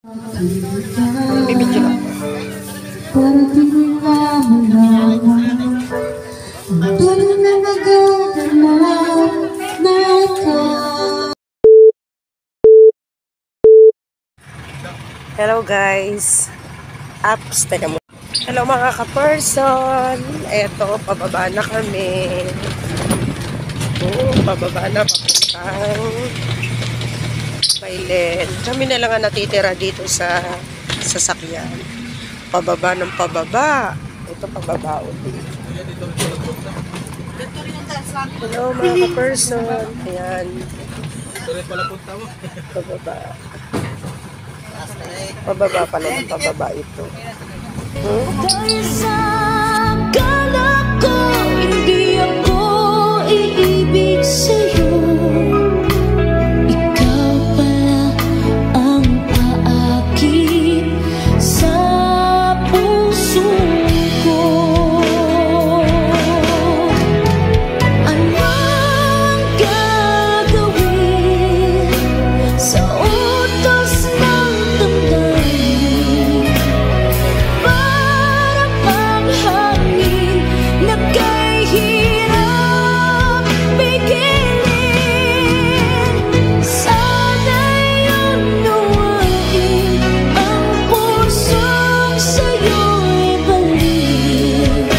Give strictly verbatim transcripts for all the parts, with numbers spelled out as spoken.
Bibidyo lang. Hello guys. Apps, teka mo. Hello mga ka-person. Eto, pababa na kami. Oo, pababa na papuntang Bailen. Kami na lang ang natitira dito sa sasakyan. Pababa ng pababa. Ito pababa ulit. Hello mga ka-person. Ayan. Pababa. Pababa pala ng pababa ito. Hmm? Kala ko hindi ako iibig sa'yo. Ikaw pala ang aakit sa puso ko. Anong gagawin sa utos ng damdamin? Para pang hangin na kahirap bigilin. Sana'y unawain ang pusong sa'yo'y balik.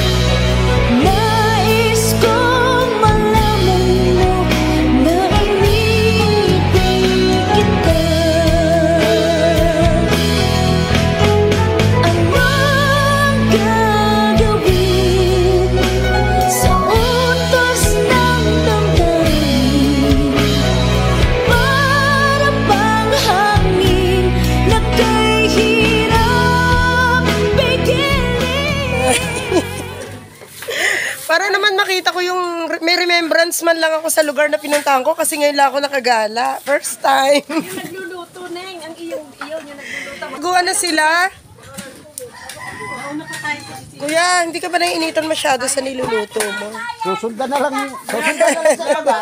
Nais kong malaman mo na inibig kita. Anong gagawin sa utos ng damdamin? Para bang hangin na kahirap bigilin. Para naman makita ko yung may remembrance man lang ako sa lugar na pinuntahan ko kasi ngayon lang ako nakagala. First time. Nagluluto, Neng. Ang iyong iyon yung nagluluto. Gawa na sila. Kuya, hindi ka ba naiinitan masyado sa niluluto mo? Susundan na lang, susundan na lang sa baba.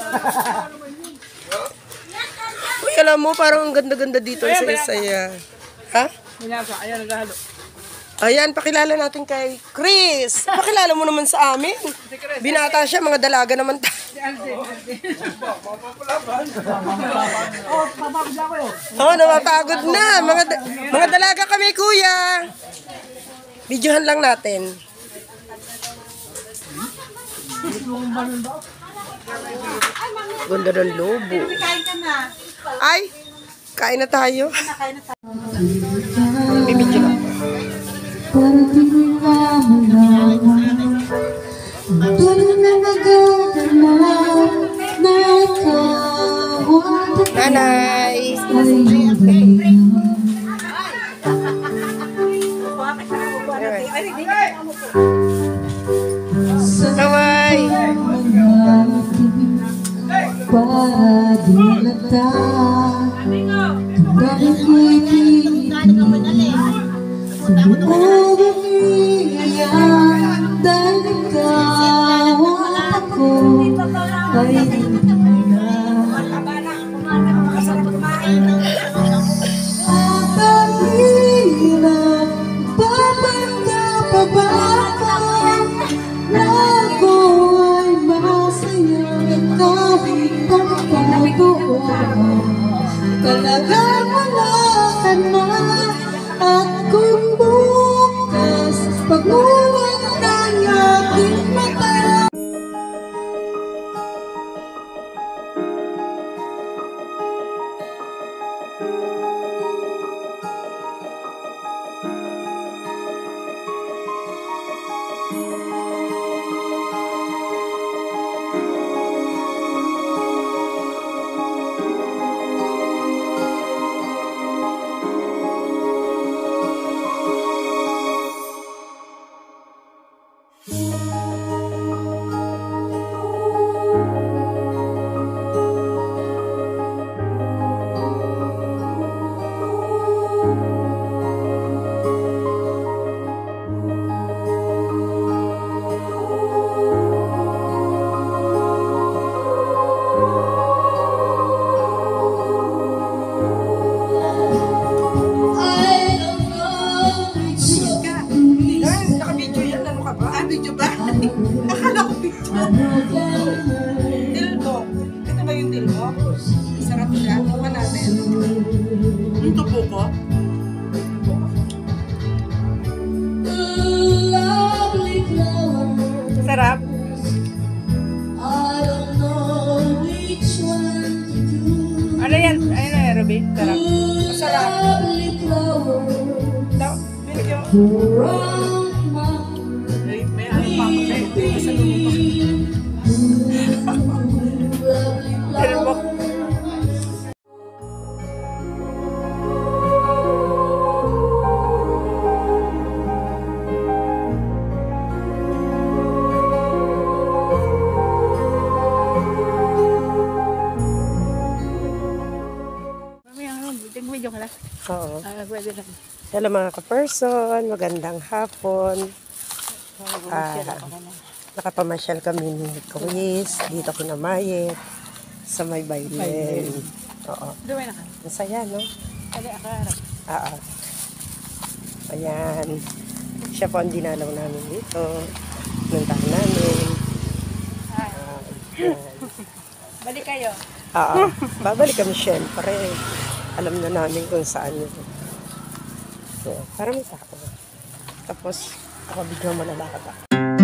Uy, alam mo, parang ang ganda-ganda dito sa Isaya. Ha? Minasa, ayan, naghahalo. Ayan, pakilala natin kay Chris. Pakilala mo naman sa amin. Binata siya, mga dalaga naman tayo. Oh, papapagla ko yun. Oo, oh, napapagod na. Mga, da- mga dalaga kami, kuya. Videohan lang natin. Ganda ng lobo. Kain ka na. Ay, kain na tayo. Kain na tayo. Bibidyo lang. Nanay. Kaway. Talagang wala ka na. At kung bukas pag-uwan ng aking mata, buko. Sarap. Ano yan? Ano yan, Ruby? Sarap. Masarap. Daw, medyo. Ay, may ano pa ako. May masalunod pa. Pero mo. Video ka lang. Oo. Ah, pwede lang. Hello mga ka-person, magandang hapon. Ah, nakapamasyal kami ni Kuis, dito kinamayet, sa may Baylen. Oo. Duway na ka. Masaya, no? Kali akarap. Oo. Ayan. Siya po ang dinalaw namin dito. Nuntahan namin. Ah, ayan. Balik kayo. Oo. Babalik kami syempre. Alam na namin kung saan yun. So, parang may tao. Tapos, ako biglang malalakad ako.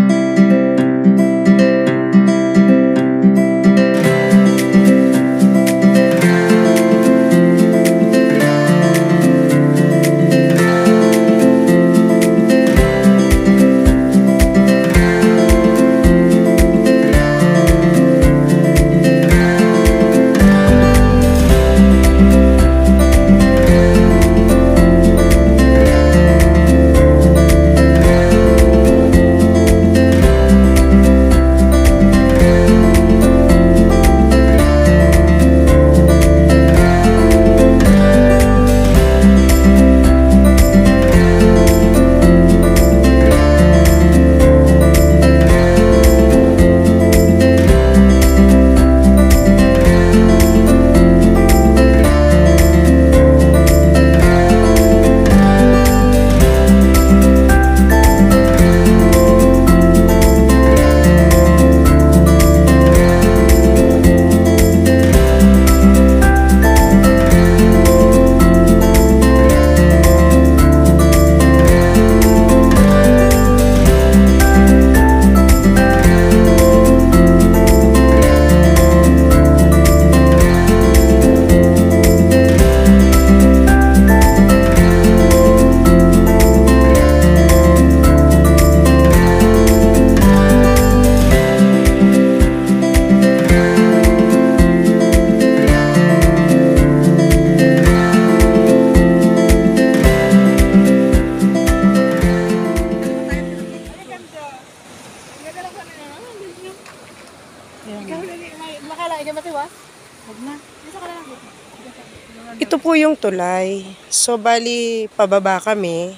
Ito po yung tulay. So, bali, pababa kami.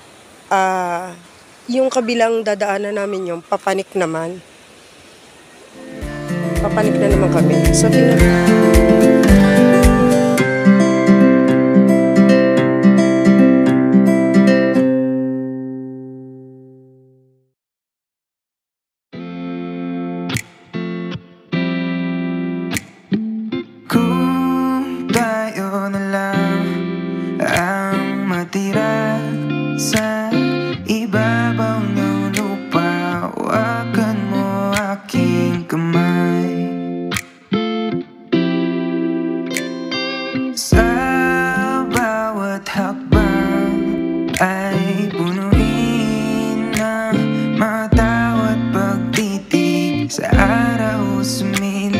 Ah, yung kabilang dadaanan namin yung papanik naman. Papanik na naman kami. So, tingnan. Kung tayo na lang ang matira sa ibabaw ng lupa, hawakan mo aking kamay. Sa bawat hakbang ay punuin ng mga tawat pagtitig sa araw sumilip.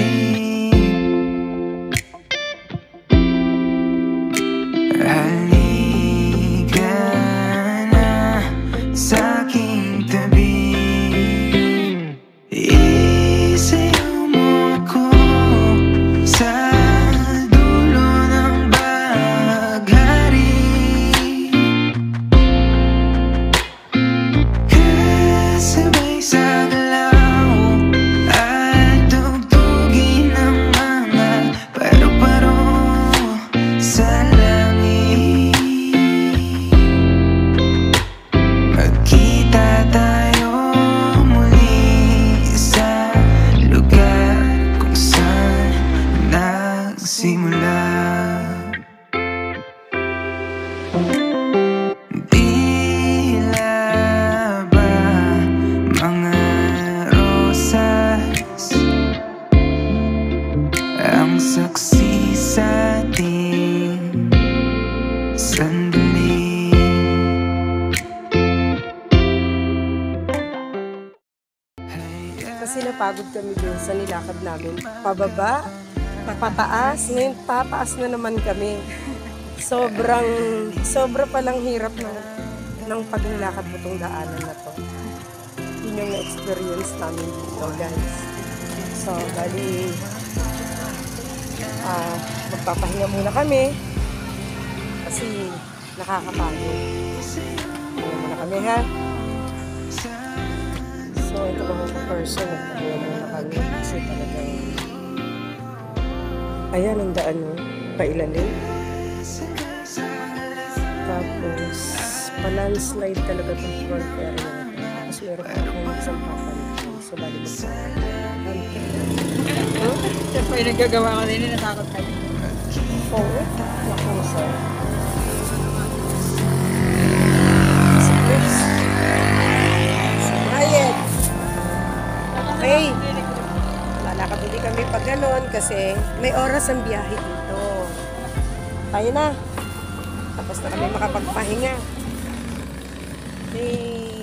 Halika na sa'king tabi, isayaw mo ako sa dulo ng baghari. sandali. Kasi napagod kami dun sa nilakad namin. Pababa, pataas, ngayon tataas na naman kami. Sobrang, sobra palang hirap ng, ng paglakad mo tong daanan na to. Yun yung na-experience namin dito, guys. So, bali, ah, magpapahinga muna kami. Kasi nakakapagod. Pahinga muna kami, ha? So, ito mga person, nagpahinga muna kami. Kasi talagang, ayan ang daan, no? Pailalim. Tapos, pa-landslide talaga itong front area na ito. Tapos, meron pa akong isang papansin. So, bali mo sa huh? Siya po yung nagagawa ko din, natakot kayo. Oo. Naku, sir. Si Mayed. Okay. Lalakad ulit kami pag ganon kasi may oras ang biyahe dito. Tayo na. Tapos na kami makapagpahinga. Okay.